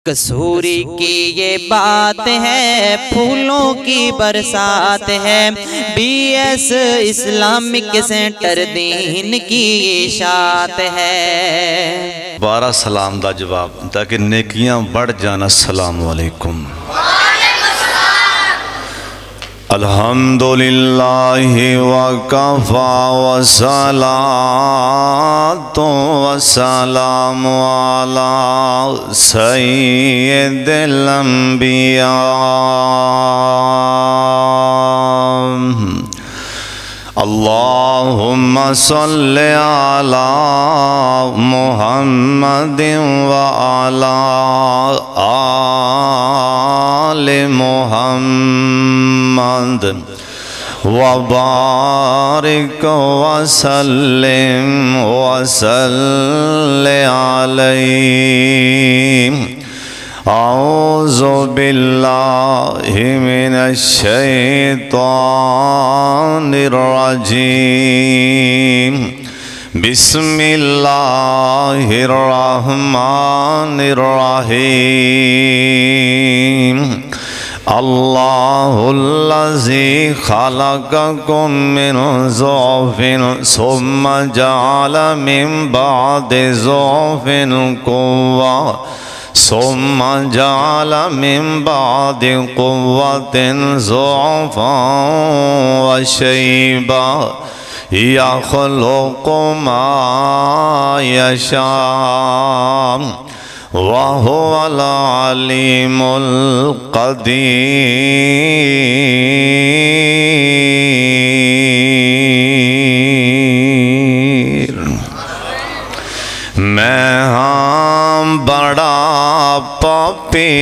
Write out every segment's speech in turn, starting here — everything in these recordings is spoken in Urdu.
کسوری کی یہ بات ہے، پھولوں کی برسات ہے، بی ایس اسلامک سینٹر دین کی اشاعت ہے۔ 12 سلام دا جواب تاکہ نیکیاں بڑھ جانا۔ السلام علیکم۔ الحمدللہ وکفا وصلاۃ وسلام علی سید الانبیاء اللہم صل علی محمد وعلی آل محمد وبارک وسلم علیہ۔ اعوذ باللہ من الشیطان الرجیم، بسم اللہ الرحمن الرحیم۔ اللہ الذی خلقکم من ضعف ثم جعل من بعد ضعف قوة ثم جعل من بعد قوة ضعفا وشيبا يخلق ما يشاء وهو العليم القدير۔ میں ہاں بڑا پاپی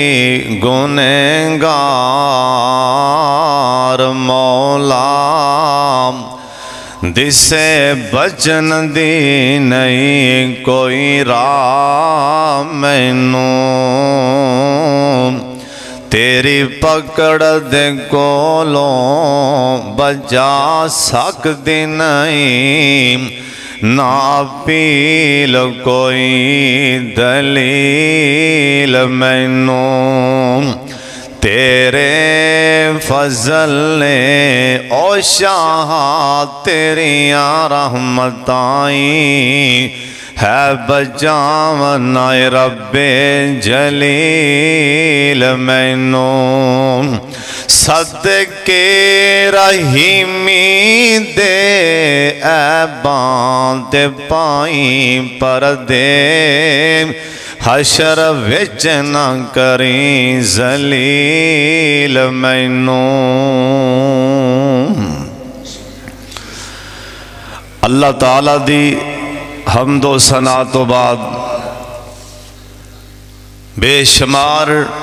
گنہگار مولا، جسے بچن دی نہیں کوئی راہ، مینوں تیری پکڑ دے کولوں بچا سکدی نہیں، نہ پیل کوئی دلیل، مینوں تیرے فضل نے او شاہ تیریاں رحمتائیں ہے بچاونا رب جلیل، مینوں صدقے رحیمی دے ایباں تے پائیں پردے، حشر وچ نہ کریں ذلیل، مینوں اللہ تعالیٰ دی حمد و ثنا تو بعد بے شمار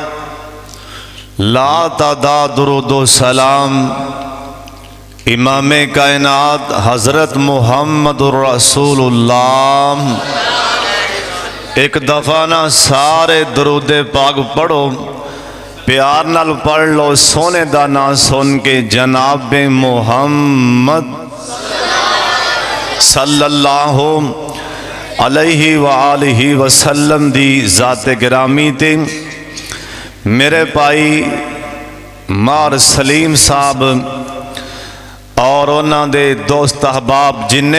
لا تعداد درود و سلام امام کائنات حضرت محمد الرسول اللہ۔ ایک دفعہ نہ سارے درود پاک پڑھو، پیار نال پڑھ لو، سونے دا نا سن کے جناب محمد صلی اللہ علیہ وآلہ وسلم دی ذات گرامی تے میرے پائی مار سلیم صاحب اور انہاں دے دوست احباب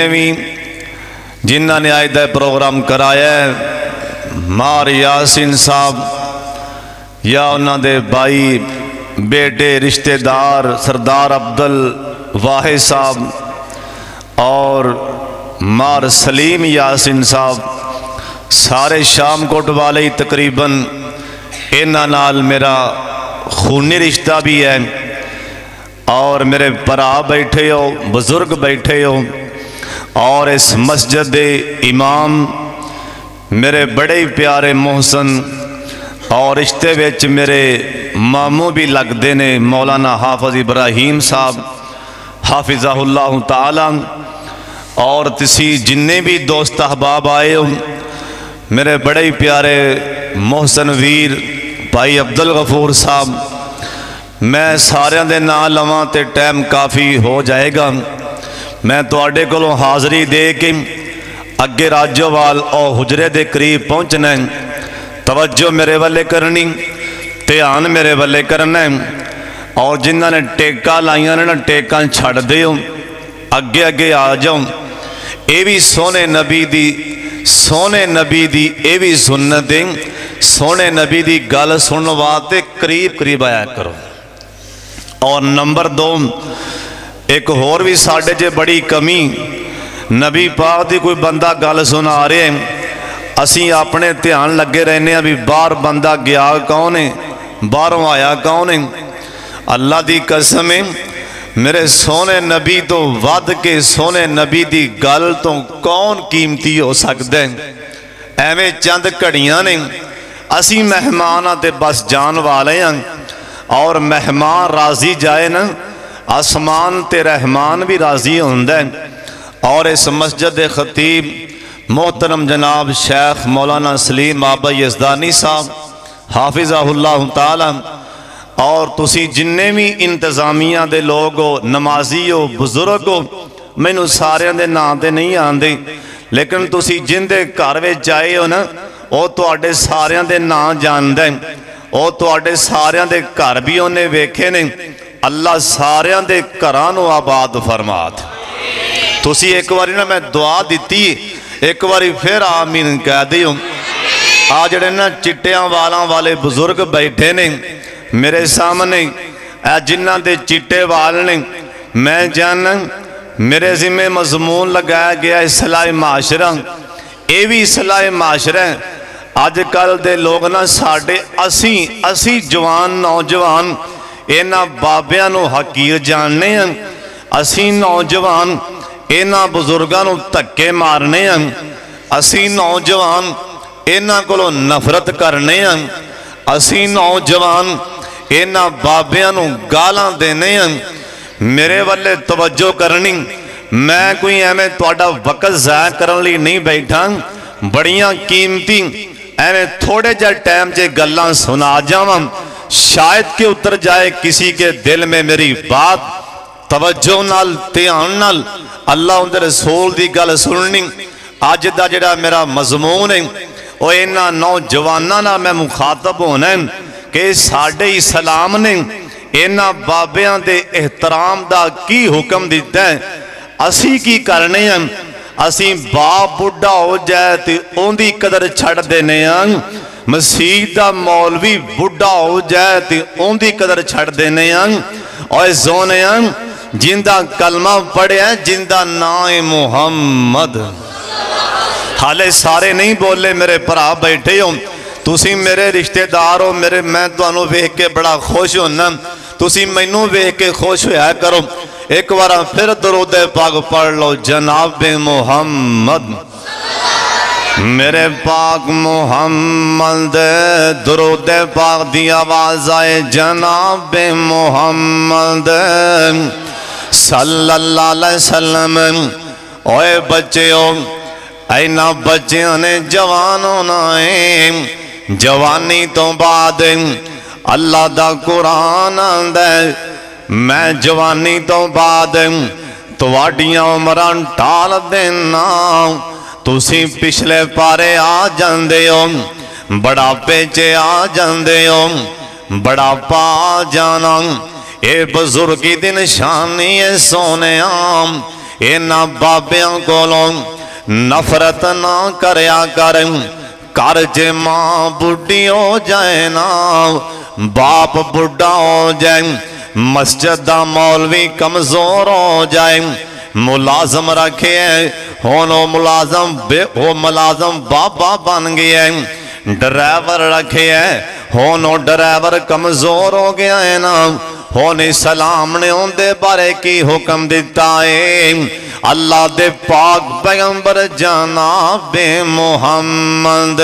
جنہاں نے آئے دے پروگرام کرایا ہے، مار یاسین صاحب یا انہاں دے بھائی بیٹے رشتہ دار سردار عبدالواحد صاحب اور مار سلیم یاسین صاحب، سارے شام کوٹ والے تقریباً انہاں نال میرا خونی رشتہ بھی ہے، اور میرے پرا بیٹھے ہو، بزرگ بیٹھے ہو، اور اس مسجد امام میرے بڑے پیارے محسن اور رشتے وچ میرے ماموں بھی لگ دینے مولانا حافظ ابراہیم صاحب حافظہ اللہ تعالی، اور تسی جننے بھی دوست احباب آئے ہو، میرے بڑے پیارے محسن ویر بھائی عبدالغفور صاحب، میں سارے دے نام لواں تے ٹائم کافی ہو جائے گا۔ میں تو آڈے کولوں حاضری دے کے اگے راجوال اور حجرے دے قریب پہنچنا ہے، توجہ میرے والے کرنی، دھیان میرے والے کرنا ہے، اور جنہاں نے ٹیکا لائیاں نے نا ٹیکاں چھڑ دیو، اگے اگے آ جاؤ۔ اے بھی سونے نبی دی اے بھی سنت دیں، سونے نبی دی گل سنن واسطے قریب قریب آیا کرو۔ اور نمبر 2، ایک اور بھی ساڈے جے بڑی کمی، نبی پاک دی کوئی بندہ گل سنا رہے ہیں، اسی اپنے دھیان لگے رہنے ہیں بھی باہر بندہ گیا کون ہے، باہروں آیا کون ہے۔ اللہ دی قسم ہے، میرے سونے نبی تو ود کے سونے نبی دی گل تو کون قیمتی ہو سکتا ہے۔ ایویں چند گھڑیاں نے، اسی مہمان تے بس جان والے ہیں، اور مہمان راضی جائے نا آسمان تے رحمان بھی راضی ہوندہ ہے۔ اور اس مسجد خطیب محترم جناب شیخ مولانا سلیم بابا یزدانی صاحب حافظہ اللہ تعالی، اور تسی جننے بھی انتظامیہ دے لوگ ہو، نمازی ہو، بزرگ ہو، میں نو سارے دے نام دے نہیں آندے، لیکن تسی جن دے کاروے جائے ہو نا، او تو آڑے سارے دے نام جان دیں، او تو آڑے سارے دے کار بھی انہیں ویکھے نے۔ اللہ سارے دے کرانو آباد فرمات۔ تسی ایک باری نا میں دعا دیتی، ایک باری پھر آمین کہہ دیوں۔ آج نا چٹیاں والاں والے بزرگ بیٹھے نے میرے سامنے، اے جنہ دے چٹے وال نے، میں جانا میرے ذمہ مضمون لگایا گیا اصلاح معاشرہ۔ اے بھی اصلاح معاشرہ ہے۔ آج کل دے لوگ نا ساڑھے اسی جوان نوجوان اینا بابیاں نو حقیر جاننے ہیں، اسی نوجوان اینا بزرگاں نو تکے مارنے ہیں، اسی نوجوان اینا کولو نفرت کرنے ہیں، اسی نوجوان اینا بابیاں نو گالاں دینے ہیں۔ میرے والے توجہ کرنی، میں کوئی ایمیں توڑا وقت ضائع کرن لی نہیں بیٹھا، بڑیاں قیمتی ایمیں تھوڑے جا ٹائم جے گلاں سنا جاواں، شاید کہ اتر جائے کسی کے دل میں میری بات۔ توجہ نال دھیان نال اللہ ان دے رسول دی گل سننی۔ آج دا جڑا میرا مضمون ہے وہ اینا نوجوانہ نا میں مخاطب ہونا ہے کہ ساڑھے اسلام نے اینا بابیاں دے احترام دا کی حکم دیتا ہے۔ اسی کی کرنے ہیں، اسی باپ بڑھا ہو جائے تے ان دی قدر چھڑ دینے ہیں، مسیح دا مولوی بڑھا ہو جائے تے ان دی قدر چھڑ دینے ہیں، اور زونے ہیں جندہ کلمہ پڑھے ہیں، جندہ نائے محمد۔ حالے سارے نہیں بولے میرے پرا بیٹھے ہوں، تسی میرے رشتہ دار ہو، میں تو انہوں ویک کے بڑا خوش ہونا، تسی مینوں ویک کے خوش ہویا کرو۔ ایک بارہ پھر درود پاک پڑھ لو، جناب محمد۔ میرے پاک محمد درود پاک دی آواز آئے، جناب محمد صلی اللہ علیہ وسلم۔ اوے بچے ہو، اینا بچیاں نے جوان ہونا ہے، جوانی تو بعد اللہ دا قرآن آندے، میں جوانی تو بعد تواڈیاں عمران ٹال دینا، تسی پچھلے پارے آ جاندے ہو، بڑا پیچے آ جاندے ہو، بڑا پا جانا۔ اے بزرگی دی نشانی ہے سونے آم، اینا بابیاں کولوں نفرت نہ کریا کریں، کر جے ماں بڑھی ہو جائے نا، باپ بڑھا ہو جائے، مسجد دا مولوی کمزور ہو جائے، ملازم رکھے ہونو ملازم بابا بن گیا ہے، ڈرائیور رکھے ہونو ڈرائیور کمزور ہو گیا ہے نا، ہونے سلام نے ان دے بارے کی حکم دیتا ہے۔ اللہ دے پاک پیغمبر جناب محمد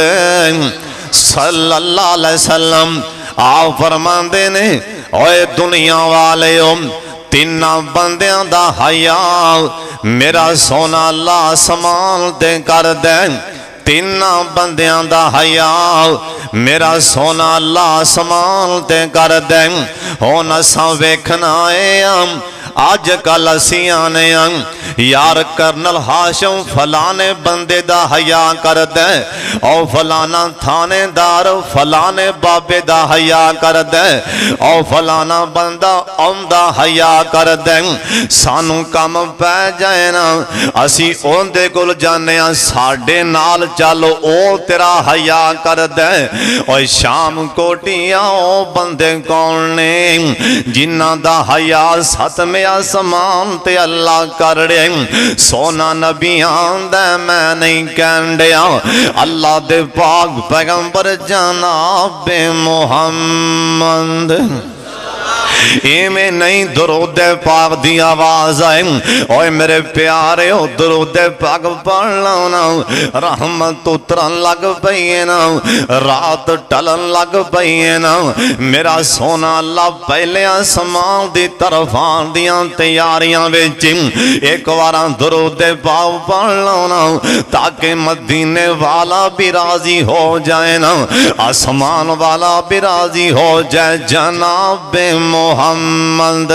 صلی اللہ علیہ وسلم آپ فرمان دینے، اوے دنیا والے تینہ بندیاں دا حیاء میرا سونا اللہ سمان دے کر دے، تینہ بندیاں دا حیاء میرا سونا اللہ سمان دے کر دے، ہونا سا ویکھنا ہے اج کل اسی آنے یار کرنل ہاشم فلانے بندے دا حیا کردے او فلانا تھانے دار فلانے بابے دا حیا کردے او فلانا بندہ دا حیا کردے سانو کم پہ جائے نا اسی اون دے کول جانے ساڑے نال چالو او تیرا حیا کردے او شام کوٹیاں او بندے کونے جنہ دا حیا ستم آسمان تے اللہ کردے سونا نبیان دے میں نہیں کہندیا اللہ دے پاک پیغمبر جناب محمد ایمیں نہیں درود پاک دی آواز آئے اوہ میرے پیارے ہو درود پاک پڑھ لاؤنا رحمت اترن لگ پئینا رات ٹلن لگ پئینا میرا سونا اللہ پہلے آسمان دی طرفان دیاں تیاریاں ویچیں ایک وارا درود پاک پڑھ لاؤنا تاکہ مدینے والا بھی راضی ہو جائے نا آسمان والا بھی راضی ہو جائے جناب محمد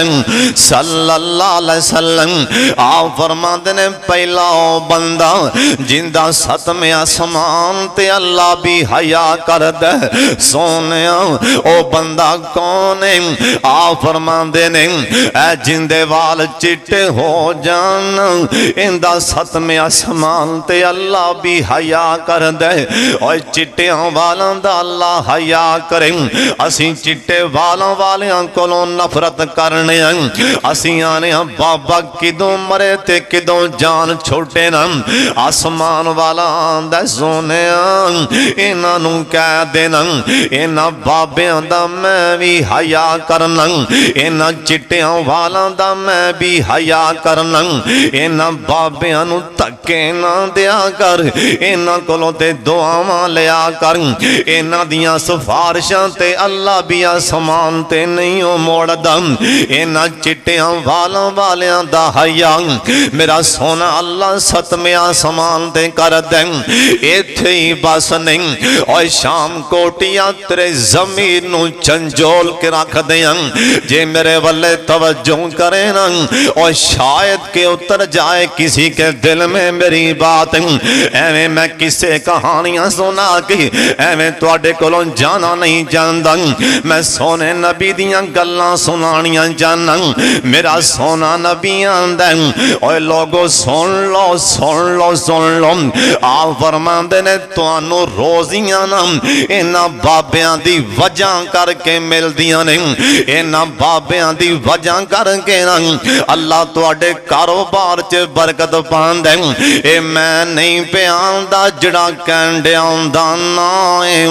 صلی اللہ علیہ وسلم آپ فرماتے نے پہلا بندہ جندہ ستم آسمان تے اللہ بھی حیا کر دے سونے او بندہ کون ہے آپ فرماتے نے اے جندے وال چٹے ہو جان اندہ ستم آسمان تے اللہ بھی حیا کر دے اور چٹے والاں دا اللہ حیا کریں اسی چٹے والاں والیاں کولوں نفرت کرنے ہیں اسی آنے ہیں بابا کدوں مرے تے کدوں جان چھوٹے نا آسمان والا دے سونے اینا نو کہہ دینا اینا بابیاں دا میں بھی حیا کرنا اینا چٹیاں والا دا میں بھی حیا کرنا اینا بابیاں نو تکے نہ دیا کر اینا کولوں تے دعاواں لیا کر اینا دیاں سفارشاں تے اللہ بھی آسمان تے نہیں موڑ دم اینا چٹیاں والیاں دا حیا میرا سونا اللہ ستمیں آسمان تے کر دیں ایتھے ہی بس نہیں اور شام کوٹیاں تیرے زمین نو چنجول کے رکھ دیں جے میرے والے توجہ کریں اور شاید کہ اتر جائے کسی کے دل میں میری بات ایویں میں کسے کہانیاں سنا کی ایویں توڑے کولوں جانا نہیں جاندہ میں سونے نبی دیاں گلاں سنانیاں جانا میرا سونا نبی آندیں اوہ لوگو سن لو سن لو سن لو آپ فرماندے نے توانو روزیاں نا اینا بابیاں دی وجہ کر کے مل دیاں نے اینا بابیاں دی وجہ کر کے نا اللہ توڑے کاروبار چے برکت پاندیں اے میں نہیں پہ آندہ جڑا کینڈے آندہ نائے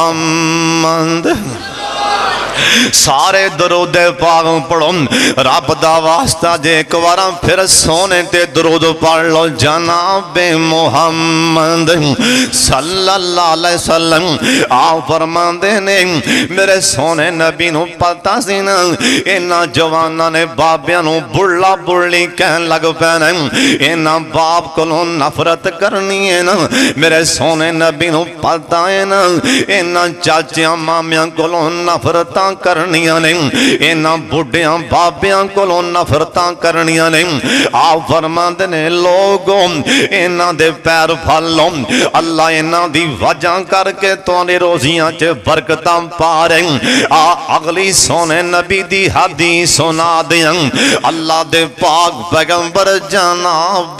محمد سارے درود پاک پڑھو رب دا واسطہ جے ایک وارا پھر سونے تے درود پڑھ لو جناب محمد صلی اللہ علیہ وسلم آپ فرماندے نے میرے سونے نبی نو پتہ سی نا اینا جوانا نے بابیاں نو بڑھلا بڑھلی کہن لگ پینے اینا باپ کو نو نفرت کرنی ہے نا میرے سونے نبی نو پتہ ہے نا اینا چاچیاں مامیاں کو نو نفرتاں کرنیاں نے اینا بڑھیاں بابیاں کو لو نفرتاں کرنیاں نے آپ فرماندے نے لوگوں اینا دے پیر پھلوں اللہ اینا دی وجہ کر کے تو نے روزیاں چے برکتاں پاریں اگلی سونے نبی دی حدیث سنا دیاں اللہ دے پاک پیغمبر جناب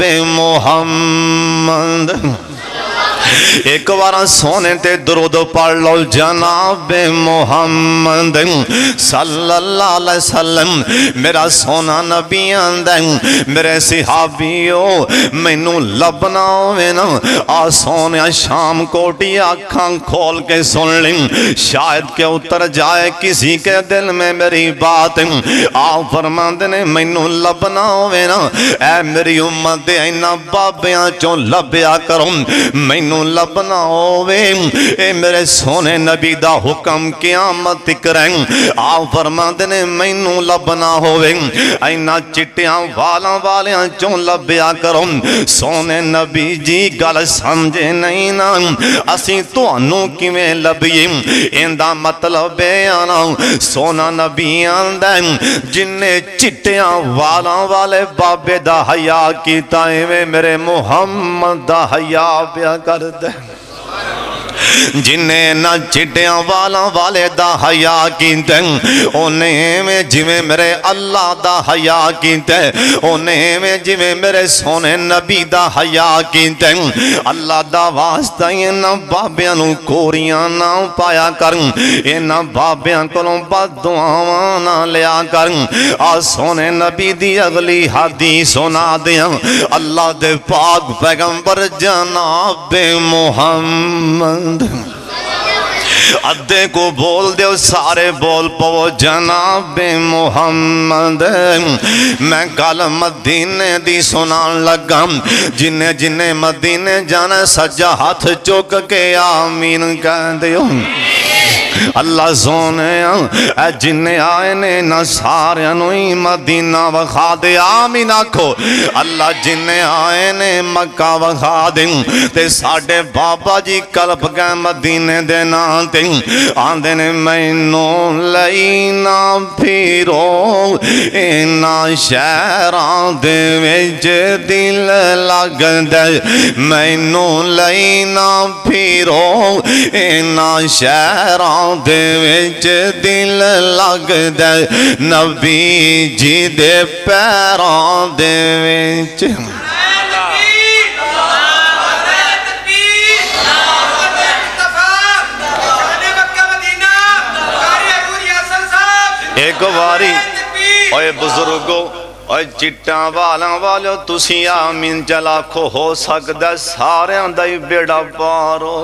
محمد ایک وارا سونے تے درود پڑھ لو جناب محمد صلی اللہ علیہ وسلم میرا سونا نبی آندیں میرے صحابیوں مینوں لبنا ہوئے نا آسونے شام کوٹی آنکھاں کھول کے سن لیں شاید کہ اتر جائے کسی کے دل میں میری بات آپ فرماندے نے مینوں لبنا ہوئے نا اے میری امت اینا بابیاں چوں لبیا کروں مینوں مینوں لبنا ہووے اے میرے سونے نبی دا حکم قیامت تک رہیں آپ فرماندے نے مینوں لبنا ہووے اینا چٹیاں والاں والیاں چوں لبیا کرو سونے نبی جی گل سمجھے نہیں نا اسی تانوں کیویں لبیے ایندا مطلب ہے آنا سونا نبی آندا جن نے چٹیاں والاں والے بابے دا حیا کیتا ایویں میرے محمد دا حیا پیا کر دے جنہیں نہ چٹیاں والاں والے دا حیا کیتے انہیں میں جویں میرے اللہ دا حیا کیتے انہیں میں جویں میرے سونے نبی دا حیا کیتے اللہ دا واسطہ انہاں بابیاں نوں کوریاں نہ پایا کر انہاں بابیاں کولوں بد دعاواں نہ لیا کر آ سونے نبی دی اگلی حدیث سنا دیاں اللہ دے پاک پیغمبر جناب محمد ادھے کو بول دے سارے بول پو جناب محمد میں کل مدینے دی سنان لگا جنہیں مدینے جانا سجا ہاتھ چوک کے آمین کہہ دیو اللہ سونے اے جنہیں آئے نے نہ سارے انوئی مدینہ وخا دے آمین آکھو اللہ جنہیں آئے نے مکہ وخا دے تے ساڑھے بابا جی کلپ گئے مدینے دے نانتے آندے نے مینوں لینا پھیرو اینا شہران دے ویج دل لگ دے مینوں لینا پھیرو اینا شہران دے ویچ دل لگ دے نبی جی دے پیران دے ویچ ایک واری اوے بزرگو اوے چٹاں والاں والو تسی آمین جلاکھو ہو سکدا سارے اندائی بیڑا پارو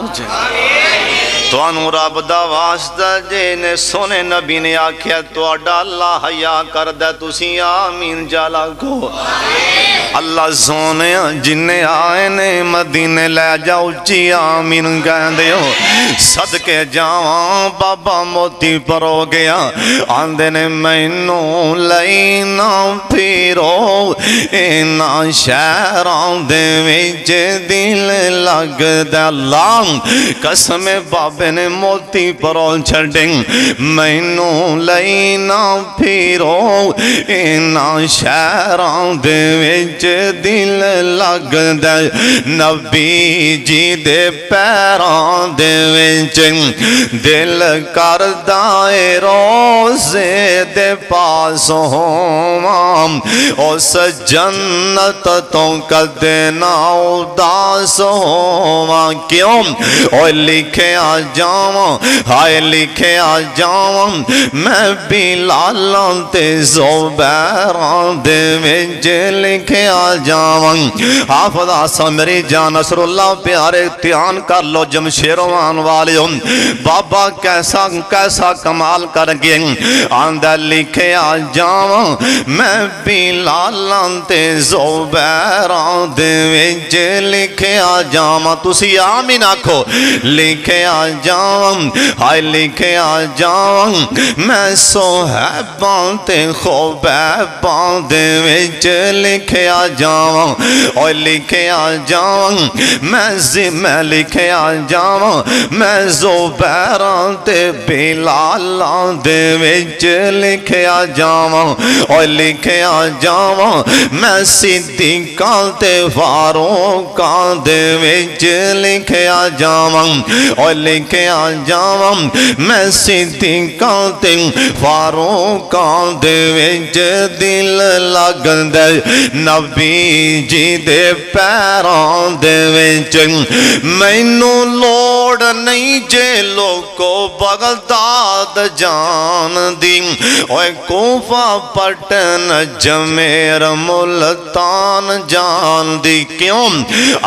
تو انو رب دا واسطہ جینے سونے نبی نے آکھیا تو اڈا اللہ حیا کردہ تسی آمین جلاکھو اللہ سونے جنہیں آئے نے مدینے لے جاؤ چی آمین کہہ دیو صدقے جاؤں بابا موتی پر ہو گیا آندے نے مینوں لینا پھیرو اینا شہران دے ویچ دل لگ دے اللہ قسم بابے نے موتی پر ہو چھڑیں مینوں لینا پھیرو اینا شہران دے ویچ دل لگ دے نبی جی دے پیران دے ویچ دل کردائے روزے دے پاس ہوم اس جنت تو کدنا اداس ہوم کیوں اوہ لکھے آ جاؤں ہائے لکھے آ جاؤں میں بلالوں تے زبیران دے ویچ لکھے آ جاؤں حافظ آسان میری جان نصر اللہ پیارے تیان کر لو جمشیروان والے بابا کیسا کمال کر گئے آندہ لکھے آ جاؤں میں بلالوں تے زبیران دے ویچ لکھے آ جاؤں تسی آمین آکھو لکھے آ جاؤں ہائے لکھے آ جاؤں میں صحیبان تے خوبیبان دے ویچ لکھے آ جاؤں اور لکھے آ جاؤں میں لکھے آ جاؤں میں زبیران تے بلالان دے ویچ لکھے آ جاؤں اور لکھے آ جاؤں میں صدیقان تے فاروقان دے ویچ لکھے آ جاؤں اور لکھے آ جاؤں میں صدیقان تے فاروقان دے ویچ دل لگ دے نبی جی دے پیران دے ویچ مینوں لوڑ نہیں جے لوگو بغداد جان دی اوہ کوفہ پٹن جمیر ملتان جان دی کیوں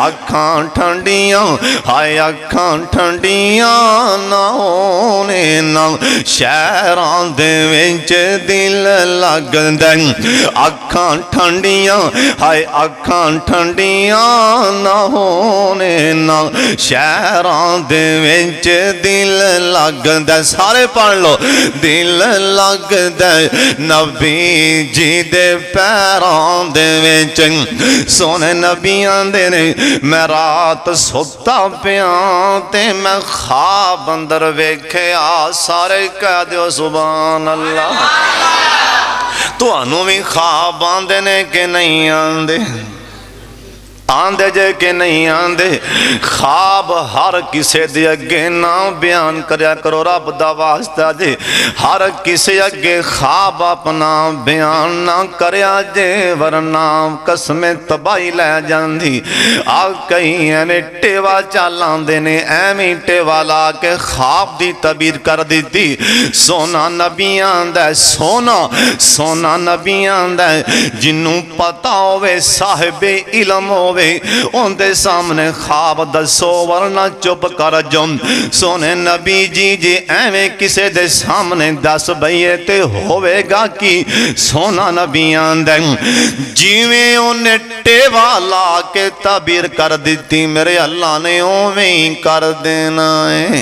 اکھاں ٹھنڈیاں ہائے اکھاں ٹھنڈیاں نہ ہونے نا شہران دے وچ دل لگدا اکھاں ٹھنڈیاں ہائے اکھاں ٹھنڈیاں نہ ہونے نا شہران دے وچ دل لگدا سارے پڑھ لو دل لگدا نبی جی دے پیران دے وچ سونے نبیاں دے نے میں رات ستا پیاں تے میں خواب اندر ویکھیا سارے کہہ دیو سبحان اللہ تو انہوں بھی خواب آندے نے کہ نہیں آندے آندے جے کہ نہیں آندے خواب ہر کسے دے اگے نہ بیان کریا کرو رب دا واسطہ جے ہر کسے اگے خواب اپنا بیان نہ کریا جے ورنہ قسم تباہی لے جاندی آگ کہیں ایمیں ٹیوا چالان دینے ایمیں ٹیوا لا کے خواب دی تعبیر کر دیتی سونا نبی آندہ سونا نبی آندہ جنوں پتا ہوئے صاحب علم ہوئے ان دے سامنے خواب دسو ورنہ چپ کر جم سونے نبی جی ایویں کسے دے سامنے دس بھئیے تے ہوئے گا کی سونا نبی آندے جیویں انہیں ٹیوا لا کے تعبیر کر دیتی میرے اللہ نے اویں کر دینا ہے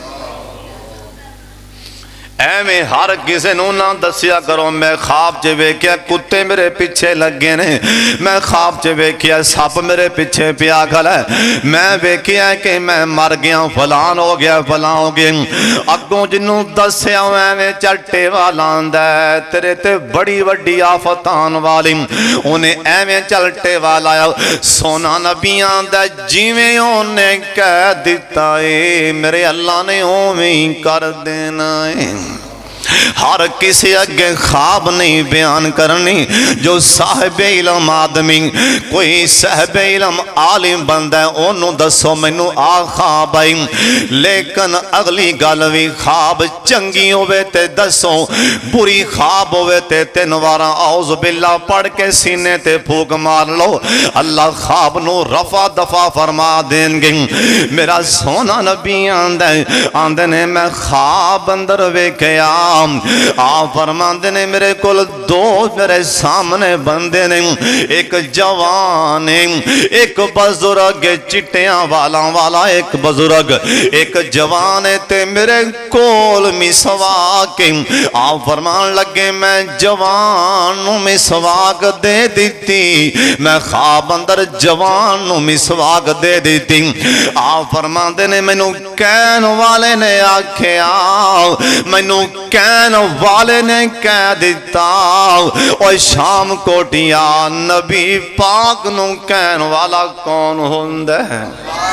ایویں ہر کسے نو نہ دسیا کرو میں خواب چے ویکھیا کتے میرے پیچھے لگے نے میں خواب چے ویکھیا سپ میرے پیچھے پیا کھڑا ہے میں ویکھیا کہ میں مر گیا فلان ہو گیا اگوں جنوں دسیا ایویں چٹے والا آندا ہے تیرے تے بڑی وڈی آفتان والی انہیں ایویں چلٹے والا سونا نبی آندا جیویں انہیں کہہ دیتا ہے میرے اللہ نے اویں کر دینا ہے ہر کسی اگے خواب نہیں بیان کرنی جو صاحب علم آدمی کوئی صاحب علم عالم بندہ ہے انہوں دسو منو آ خواب آئی لیکن اگلی گالوی خواب چنگی ہوئے تے دسو بری خواب ہوئے تے تنوارا اعوذ باللہ پڑھ کے سینے تے پھوک مار لو اللہ خواب نو رفع دفع فرما دیں گے میرا سونا نبی آندے نے میں خواب اندر ویکھیا آپ فرماندے نے میرے کل دو میرے سامنے بندے نے ایک جوان ایک بزرگ چٹیاں والا ایک بزرگ ایک جوان تے میرے کول مسواک آپ فرمان لگے میں جوان مسواک دے دیتی میں خواب اندر جوان مسواک دے دیتی آپ فرماندے نے مینوں کہن والے نے آکھیا مینوں کہن والے نے کہہ دیتا اور شام کوٹیا نبی پاک نو کہن والا کون ہوندہ ہے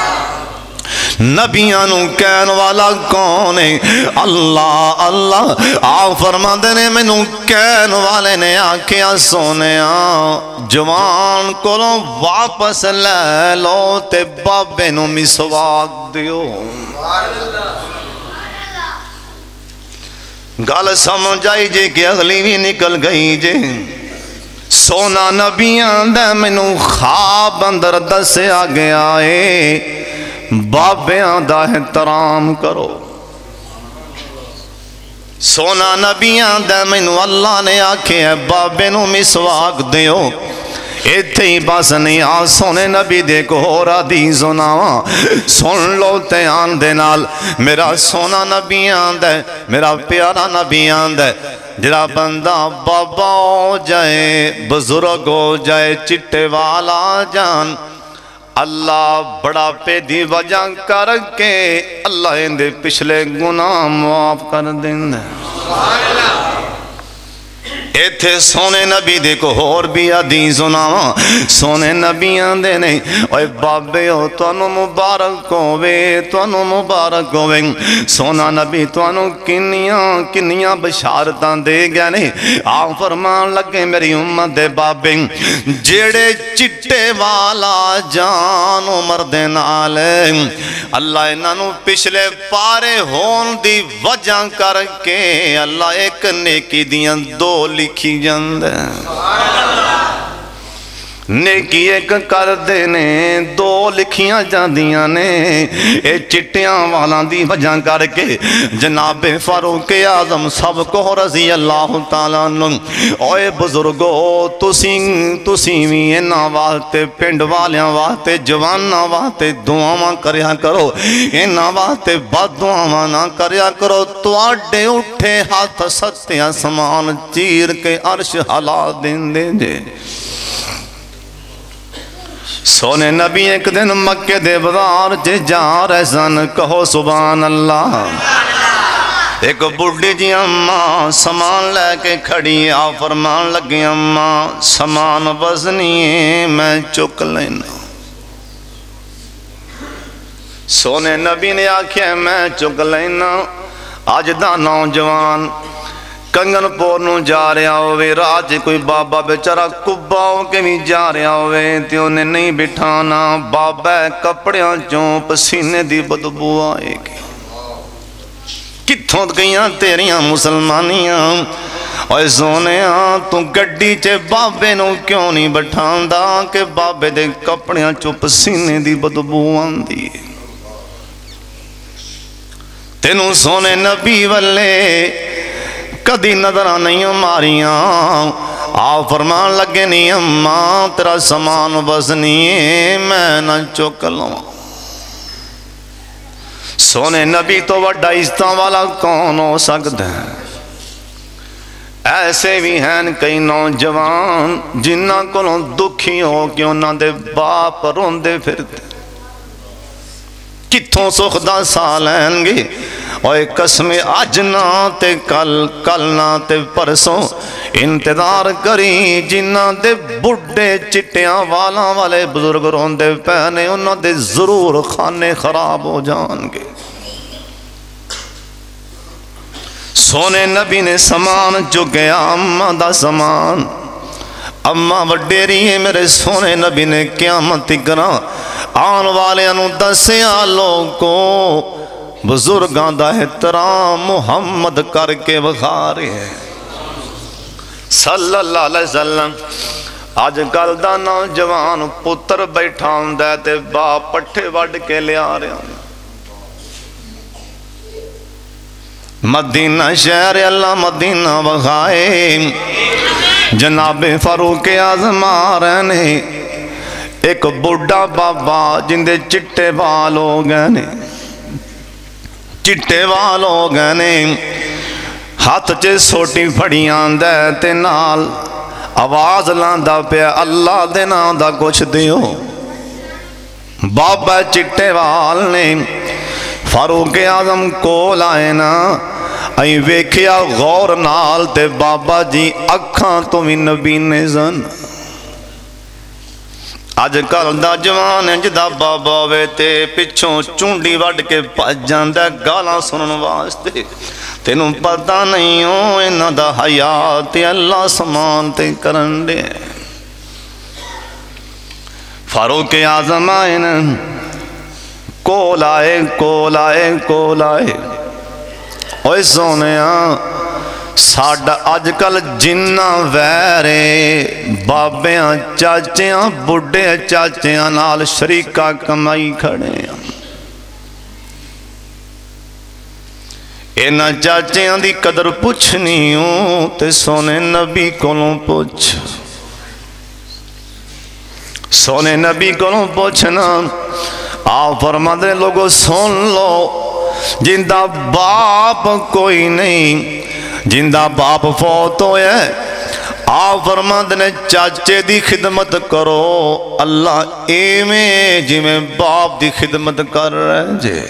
نبیانو کہن والا کون ہے اللہ اللہ آپ فرماندے نے مینوں کہن والے نے آکھیا سونیا جوان کولوں واپس لے لو تے بابے نو مسواک دیو گل سمجھ آئی جے کہ اگلی بھی نکل گئی جے سونا نبیاں دے مینوں خواب اندر دسیا گیا ہے بابیاں دا احترام کرو سونا نبیاں دے مینوں اللہ نے آکھے ہے بابے نو مسواک دیو ایتھے ہی بس نہیں آ سونے نبی دے کو ہو رہا دی سناواں سن لو تیان دے نال میرا سونا نبی آندے میرا پیارا نبی آندے جڑا بندہ بابا ہو جائے بزرگ ہو جائے چٹے والا جان اللہ بڑا پہ دی وجہ کر کے اللہ اندے پچھلے گناہ معاف کر دیں ایتھے سونے نبی دے کو اور بھی حدیث سناواں سونے نبیاں دے نہیں اوے بابے ہو توانو مبارک ہوئے سونا نبی توانو کنیاں بشارتاں دے گیا نہیں آپ فرمان لگے میری امت دے بابے جیڑے چٹے والا جان عمر دے نالے اللہ انہوں پچھلے پارے ہون دی وجہ کر کے اللہ ایک نیکی دیاں دو لکھی جاندے نیکی ایک کر دینے دو لکھیاں جاندیاں نے اے چٹیاں والاں دی وجہ کر کے جناب فاروق اعظم سب کو رضی اللہ تعالیٰ عنہ اوے بزرگو تسی بھی انہاں واسطے پنڈ والیاں واسطے جواناں واسطے دعاواں کریا کرو انہاں واسطے بد دعاواں نہ کریا کرو تواڈے اٹھے ہاتھ ستے آسمان چیر کے عرش ہلا دین دے جے سونے نبی ایک دن مکے دے بازار چ جا رہے سن کہو سبحان اللہ ایک بڑھی جی اماں سامان لے کے کھڑی آ فرمان لگی اماں سامان وزنی ہے میں چک لینا سونے نبی نے آکھیا میں چک لینا آج دا نوجوان کنگن پورنوں جا رہا ہوئے راج کوئی بابا بیچارہ کباؤں کے بھی جا رہا ہوئے تے انہیں نہیں بٹھانا بابا کپڑیاں چوں پسینے دی بدبو آئے گی کتھوں گئیاں تیریاں مسلمانیاں اور سونیاں تو گڈی چے بابے نو کیوں نہیں بٹھاندا کہ بابے دے کپڑیاں چوں پسینے دی بدبو آن دی تینوں سونے نبی والے کدی نظرہ نہیں ماریاں آ فرمان لگے نہیں اماں تیرا سامان وزنی ہے میں نہ چک لوں سونے نبی تو وڈا عزتاں والا کون ہو سکتا ہے ایسے بھی ہیں کئی نوجوان جنہاں کو دکھی ہو کہ انہاں دے باپ روندے پھرتے کتھوں سخدہ سالیں گے اور قسم آج نہ تے کل نہ تے پرسوں انتظار کری جنہ دے بڑھے چٹیاں والا والے بزرگ روندے پہنے انہوں دے ضرور خانے خراب ہو جان گے سونے نبی نے سامان چکیا اماں دا سامان اماں وڈیری ہے میرے سونے نبی نے قیامت کرا آن والے انہوں دسیا لوگوں بزرگاں دا احترام محمد کر کے بخارے ہیں صلی اللہ علیہ وسلم آج کل دا نوجوان پتر بیٹھا ہوں تے باپ پٹھے وڈ کے لے آ رہے ہیں مدینہ شہر اللہ مدینہ بخائے جناب فاروق اعظم آ رہے نے ایک بڑھا بابا جندے چٹے وال ہو گئے نے چٹے وال ہو گئے نے ہاتھ چے سوٹی پھڑیاں دے تے نال آواز لاندا پیا اللہ دے نام دا کچھ دیو بابا چٹے وال نے فاروق اعظم کول آئے نا ائی ویکھیا غور نال تے بابا جی اکھاں تو بھی نبی نے زن آج کل دا جوان جدا بابا وے تے پچھوں چونڈی وڈ کے پج جاندا گالاں سنن واسطے تینوں پتہ نہیں ہو انہاں دا حیات اللہ سمان تے کرن دے فاروق اعظم آئے نا کول آئے اوے سونیاں ساڑھا آج کل جنہ ویرے بابیاں چاچیاں بڑھے چاچیاں نال شریکہ کمائی کھڑے اینا چاچیاں دی قدر پوچھنی ہوں تے سونے نبی کولوں پوچھ سونے نبی کولوں پوچھنا آپ فرما دے لوگوں سن لو جندہ باپ کوئی نہیں جندہ باپ فوت ہوئے آپ فرما دے چاچے دی خدمت کرو اللہ ایمیں جی میں باپ دی خدمت کر رہے جے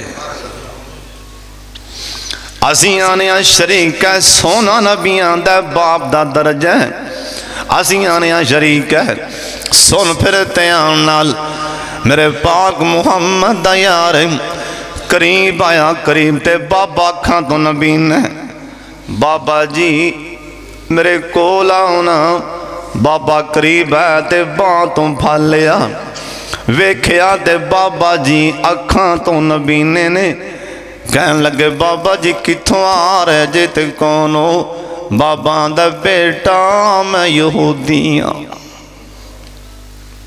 اسیاں شریک ہے سونا نبیاں دے باپ دا درجہ ہے اسیاں شریک ہے سن پھرتے آنال میرے پاک محمد دا یار قریب آیا قریب تے بابا کھاں تو نبی نے بابا جی میرے کولا ہونا بابا قریب ہے تے باتوں پھال لیا ویکھیا تے بابا جی اکھاں تو نبی نے کہن لگے بابا جی کتھوں آ رہے جے تے کونو بابا دا بیٹا میں یہودیاں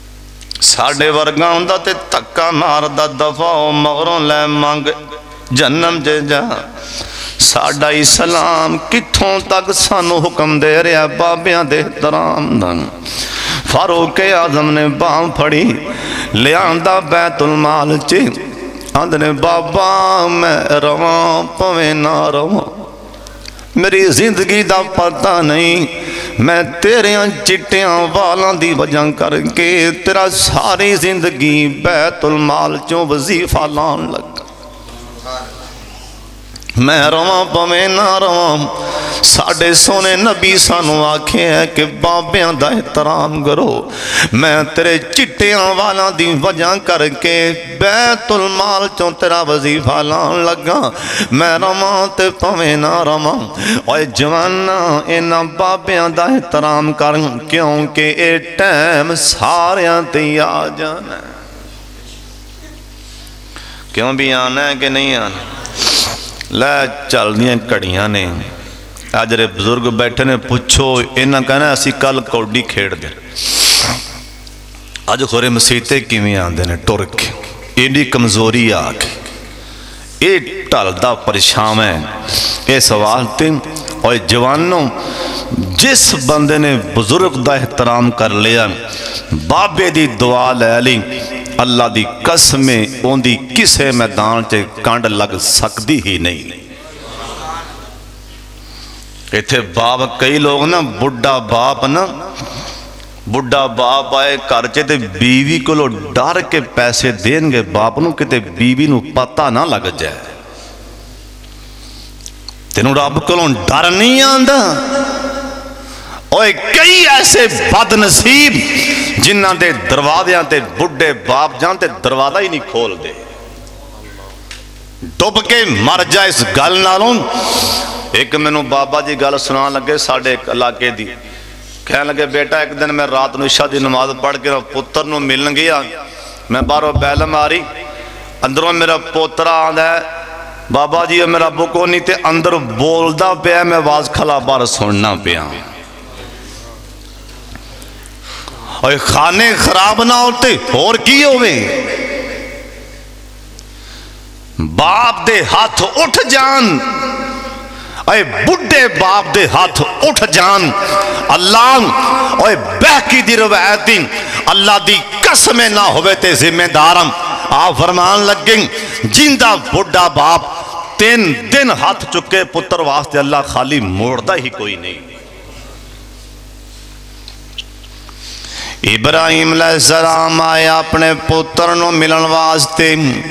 साढ़े वर्गा हुंदा ते धक्का मारदा दफाओ मगरों लै मंग जन्नम जे जा। साडा इस्लाम कित्थों तक सानू हुक्म दे रहा बाबियां दे एहतराम दा। फारूक आजम ने बांह फड़ी लियांदा बैतुल माल च, आंदे बाबा मैं रवां पवें ना रवां, मेरी जिंदगी दा पता नहीं, मैं तेरियां चिट्टियां वालां दी वजह करके तेरा सारी जिंदगी बैतुल माल चों वजीफा लान लगा। मैं रवां पवें ना रवां, साडे सोने नबी सानू आखे है कि बाबियां दा एहतराम करो। मैं तेरे चिट्टियां वालां दी वजह करके बैतुल माल चों तेरा वजीफा लान लगा। मैं रवां ते पवें ना रवां। ओए जवाना इन्हां बाबियां दा एहतराम कर, क्योंकि ये टाइम सारियां ते आ जाना। क्यों भी आना है कि नहीं आना? लै चलदियां घड़ियां ने। अज जेह्ड़े बजुर्ग बैठे ने पुछो, इन्हां कहना असी कल कौडी खेड़दे, अज खोरे मसीते किवें आंदे ने टुर के, एडी कमजोरी आ गई, ये ढलदा परछावां है। ये सवाल ते और जवानों, जिस बंदे ने बुजुर्ग दा एहतराम कर लिया, बाबे दी दुआ लै ली, अल्लाह दी कसम ओंदी किसे मैदान च कंड लग सकती ही नहीं। इत्थे बाप कई लोग ना बुढ़ा बाप आए घर च ते बीवी कोलों डर के पैसे देंगे बाप नूं, किते बीवी नूं पता ना लग जाए। तेनू रब कोलों डर नहीं आंदा। ओए कई ऐसे बदनसीब जिन्हां दे दरवाज़ियां ते बुढ़े बाप जान ते दरवाज़ा ही नहीं खोलते, डुब के मर जाए इस गल नालों। एक मैनू बाबा जी गल सुना लगे साढ़े इलाके दी, कह लगे बेटा एक दिन मैं रात नूं इशा दी नमाज पढ़ के पुत्र नूं मिलन गया, मैं बाहरों बैल मारी, अंदरों मेरा पोतरा आंदा है बाबा जी मेरा बुको नहीं, ते अंदर बोलदा पिया, मैं आवाज खला बाहर सुनना पिया। और खाने खराब ना होते होर की होवे, बाप दे हाथ उठ जान, अरे बुढ़े बाप दे हाथ उठ जान। अल्लाह ओए बहकी दी रवायत अल्लाह दी कसम ना होवे ते जिम्मेदार आप फरमान लगे, जिंदा बुढ़ा बाप 3 दिन हाथ चुके पुत्र वास्ते अल्लाह खाली मोड़दा ही कोई नहीं। इब्राहिम अलैहिस्सलाम आए अपने पुत्र नूं मिलन वास्ते,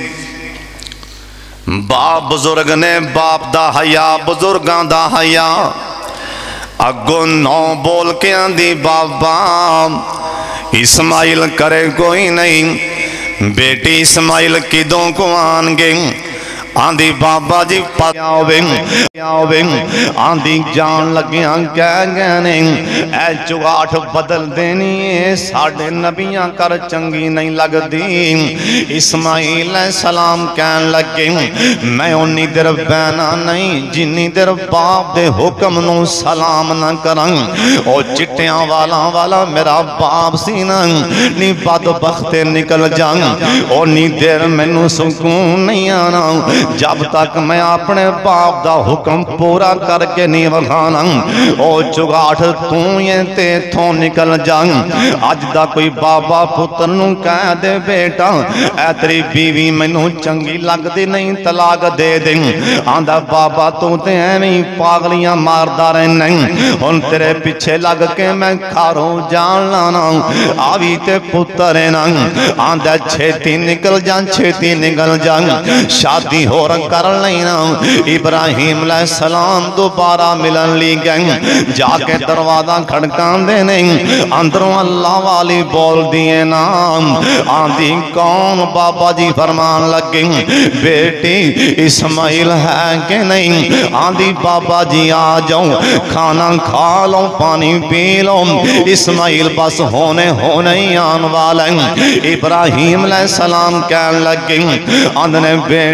बाप बुजुर्ग ने बाप दा हया बुजुर्गां दा हया, अगों नौ बोल के आंदी बाबा इस्माइल करे कोई नहीं, बेटी इस्माइल किदों को आन गई, आंदी बाबा जी पावे आंदी जान लगिया कह गए ने ऐ चुगाठ बदल देनी है, साढ़े नबियां कर चंगी नहीं लगती। इस्माइल सलाम कहन लगे मैं उन्नी देर बहना नहीं जिन्नी देर बाप दे हुक्म नूं सलाम ना करा। ओ चिट्टियां वाला मेरा बाप सी ना, नी बदबख्ते निकल जा, उन्नी देर मैनू सुकून नहीं आना जब तक मैं अपने बाप दा हुक्म पूरा करके नहीं वखाना। ओ चुगाठ तू ये ते थों निकल जा। अज दा कोई बाबा पुत्र नूं कह दे बेटा ऐ तेरी बीवी मैनू चंगी लगदी नहीं तलाक दे दे, आंदा बाबा तू ते एवें पागलियां मारदा रहना, हुण तेरे पीछे लग के मैं घरों जान लाना, आवी ते पुत्र है ना, आंदा छेती निकल जा छेती निकल जा, शादी होर कर लेना। इब्राहिम अलैहिस्सलाम दोबारा मिलन ली गए, जाके दरवाजा खड़कांदे नहीं, अंदरों अल्लाह वाली बोल दिए नाम, आंदी कौन? बाबा जी फरमान लगे बेटी इस्माइल है कि नहीं? आंदी बाबा जी आ जाओ, खाना खा लो पानी पी लो, इस्माइल बस होने ही आने वाला है। इब्राहिम अलैहिस्सलाम कहने लगे आंदने बेटी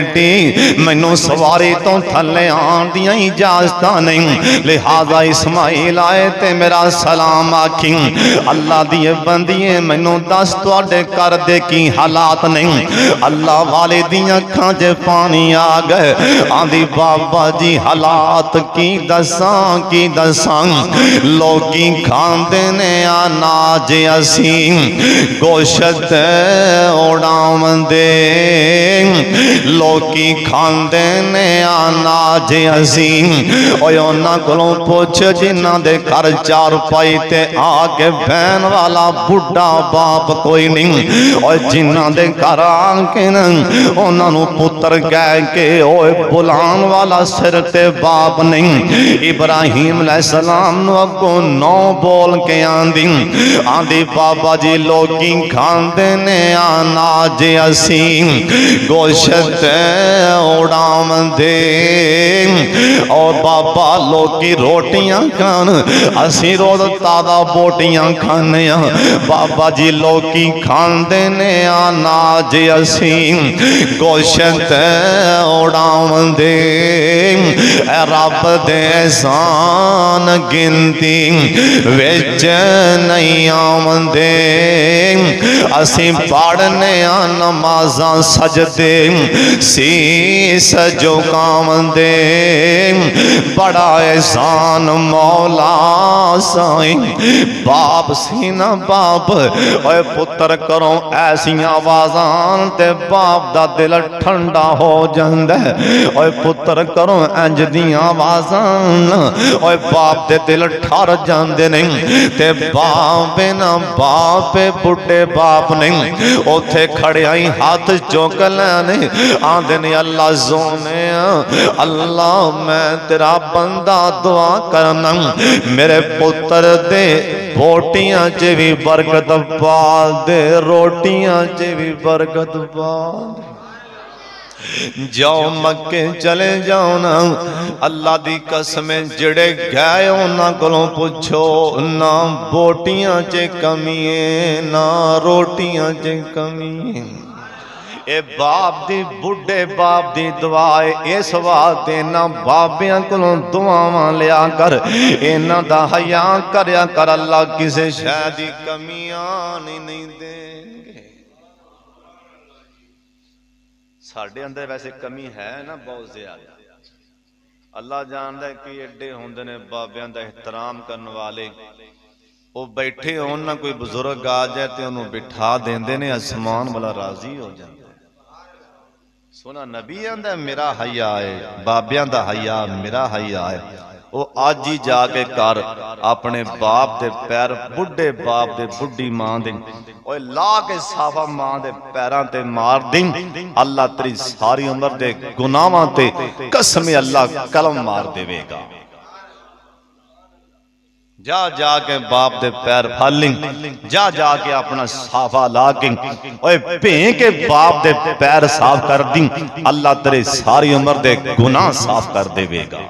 مینوں سواری تو تھلے آن دیاں اجازتاں نہیں، لہذا اسماعیل آئے تے میرا سلام آکھی۔ اللہ دیے بندیے مینوں دس تواڈے کر دے کی حالات نہیں۔ اللہ والے دیاں اکھاں جے پانی آ گئے، آندی بابا جی حالات کی دساں کی دساں، لوگی کھاندے نے اناج اسی گوشت اڑاوندے، لوگی کھاندے نے اناج اسی۔ اوے انہاں کولوں پوچھ جنہاں دے گھر چار پائی تے آگے بہن والا بڑھا باپ کوئی نہیں، اور جنہاں دے گھر آنکے انہاں نو پتر کہہ کے اوے بلان والا سر تے باپ نہیں۔ ابراہیم علیہ السلام نو اگو نو بول کے آندی بابا جی لوگی کھاندے نے اناج اسی گوشت اڑاوندے، اور بابا لوگی روٹیاں کھان اسی روز تازہ بوٹیاں کھانے، بابا جی لوگی کھاندے نے اناج اسی گوشت اڑاوندے۔ اے رب دے احسان گنتی وچ نہیں آوندے، اسی پڑھنے نمازاں سجدے سیس جھکاوندے، بڑا احسان مولا سائیں باپ سی نہ باپ۔ اے پتر کرو ایسی آوازان تے باپ دا دل ٹھنڈا ہو جاندے، اے پتر کرو انج دی آوازان اے باپ دے دل ٹھار جاندے نہیں، تے باپ نہ باپ بڑھے باپ نہیں، اوتھے کھڑے آئی ہاتھ چوک لینے آندے نہیں اللہ زونے اللہ میں تیرا بندہ دعا کرنا میرے پتر دے بوٹیاں چے بھی برکت پا دے، روٹیاں چے بھی برکت پا دے۔ جاؤ مکے چلے جاؤ نا، اللہ دی قسمیں جڑے گئے انہاں کولوں پوچھو نہ بوٹیاں چے کمی ہے نہ روٹیاں چے کمی ہے۔ اے باپ دی بڑھے باپ دی دعائے اس واسطے نہ بابیاں کولوں دعاواں لیا کر، انہاں دا حیا کریا کر، اللہ کسے شے دی کمی آنے نہیں دیں گے۔ ساڑھے اندر ویسے کمی ہے نا بہت زیادہ، اللہ جاندا ہے کہ ایڈے ہوندے نے بابیاں دا احترام کرنے والے، وہ بیٹھے ہون نہ کوئی بزرگ آ جائے تے انہوں بٹھا دیندے نے آسمان والا راضی ہو جاندے۔ سونا نبی آندہ میرا حیا ہے، بابیاں دا حیا میرا حیا ہے، وہ آج ہی جا کے کر اپنے باپ دے پیر بڑھے باپ دے بڑھی ماں دے اوہ لا کے صافہ ماں دے پیران تے مار دیں، اللہ تری ساری عمر دے گناہاں تے قسم اللہ کلم مار دے وے گا۔ جا جا کے باپ دے پیر پھالیں، جا جا کے اپنا صافہ لاکیں، اوہ پہیں کے باپ دے پیر صاف کر دیں، اللہ تری ساری عمر دے گناہ صاف کر دے وے گا۔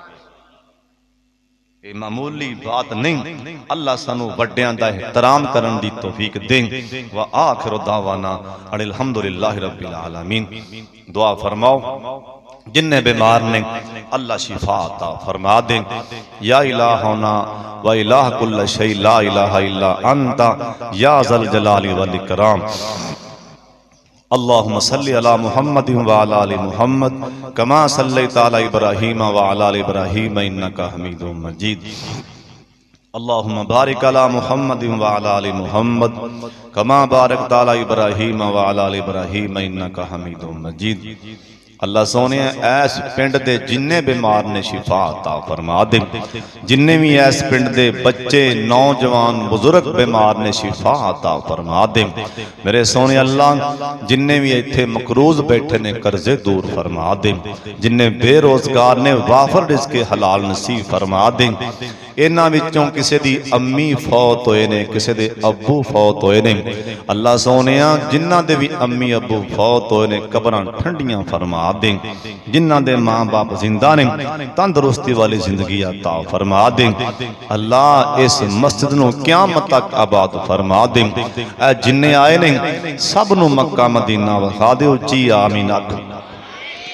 یہ معمولی بات نہیں، اللہ سنو وڈیاں دا احترام کرن دی توفیق دیں۔ وآخر دعوانا ان الحمدللہ رب العالمین۔ دعا فرماؤ جنہیں بیمار نے اللہ شفا عطا فرما دیں۔ یا الہونا و الہ کل شیء لا الہ الا انت یا ذا الجلال والاکرام۔ اللہم صلی علی محمد وعلی آل محمد کما صلیت علی ابراہیم وعلی آل ابراہیم انکا حمید مجید۔ اللہم بارک علی محمد وعلی آل محمد کما بارکت علی ابراہیم وعلی آل ابراہیم انکا حمید مجید۔ اللہ سونے ایس پنڈ دے جننے بیمار نے شفا عطا فرما دیں، جننے بھی ایس پنڈ دے بچے نوجوان بزرگ بیمار نے شفا عطا فرما دیں۔ میرے سونے اللہ جننے بھی ایتھے مقروض بیٹھے نے قرضے دور فرما دیں، جننے بے روزگار نے وافر رزق حلال نصیب فرما دیں۔ انہاں وچوں کسے دی امی فوت ہوئے نے، کسے دے ابو فوت ہوئے نے، اللہ سونیاں جنہ دے بھی امی ابو فوت ہوئے نے قبراں ٹھنڈیاں فرما دیں، جنہ دے ماں باپ زندہ نے تندرستی والی زندگی عطا فرما دیں۔ اللہ اس مسجد نو قیامت تک آباد فرما دیں۔ اے جننے آئے نے سب نو مکہ مدینہ وخا دے اچھی آمین آکھ۔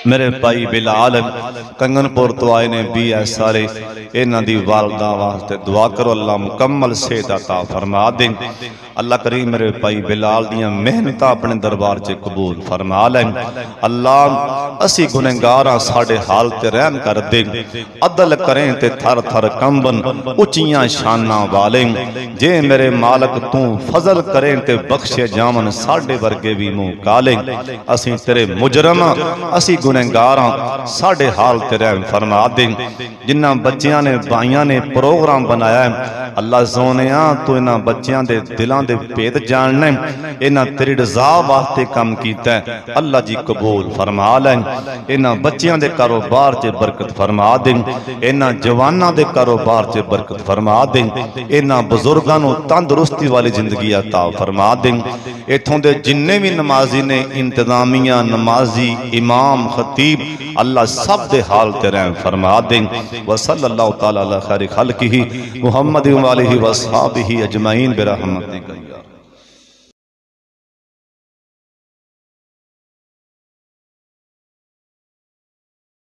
میرے بھائی بلال کنگن پور تو آئے نے بھی ہے سارے انہاں دی والدہ واسطے دعا کرو اللہ مکمل صحت عطا فرما دیں اللہ کریم میرے بھائی بلال دیاں محنتاں اپنے دربار سے قبول فرما لیں اللہ اسی گنہگاراں ساڑے حال تے رحم کر دیں عدل کریں تے تھر تھر کمبن اچیاں شاناں والیں جے میرے مالک تو فضل کریں تے بخشے جامن ساڑے ورگے بھی منہ کالیں اسی تیرے مجرم اسی گنہگاراں ساڑے حال تے رحم فرما دیں جنہاں بچیاں نے بائیاں نے پروگرام بنایا ہے اللہ زونیاں تو انہاں بچیاں دے دلان دے پید جاننے انہاں تیری رضا واسطے کم کیتا ہے اللہ جی قبول فرما لیں انہاں بچیاں دے کاروبار چے برکت فرما دیں انہاں جواناں دے کاروبار چے برکت فرما دیں انہاں بزرگانوں تندرستی والی زندگی عطا فرما دیں ایتھوں دے جننے بھی نمازی نے انتظامیہ نمازی امام خطیب اللہ سب دے حال تے رحم فرما دیں وصلی اللہ تعالی علی خیر خلقہ محمد و آلہ و اصحابہ اجمعین برحمتک یا